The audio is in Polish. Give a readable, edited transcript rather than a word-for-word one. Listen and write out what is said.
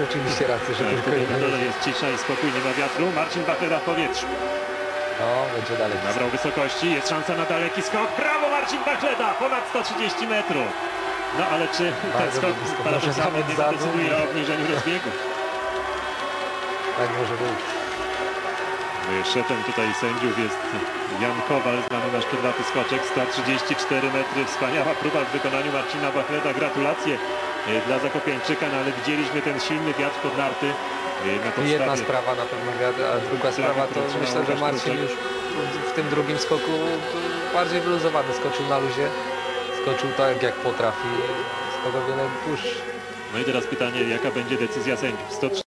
Rzeczywiście rację, że tylko Na jeden. dole jest cisza i spokój, nie ma wiatru. Marcin Bachleda w powietrzu. No, będzie dalej. Nabrał wysokości, jest szansa na daleki skok. Brawo Marcin Bachleda, ponad 130 metrów. No ale czy ten Bardzo skok blisko. Może paradoksalnie nawet nie za zadecyduje długi. o obniżeniu rozbiegu? Tak może być. Szefem tutaj sędziów jest Jan Kowal, znany na szczytlaty skoczek, 134 metry. Wspaniała próba w wykonaniu Marcina Bachleda. Gratulacje dla Zakopiańczyka, no ale widzieliśmy ten silny wiatr pod narty. Na Jedna podstawie sprawa na pewno wiatr, a druga sprawa to myślę, że Marcin już w tym drugim skoku bardziej wyluzowany. Skoczył na luzie, skoczył tak jak potrafi, skok o wiele dłuższy. No i teraz pytanie, jaka będzie decyzja sędziów?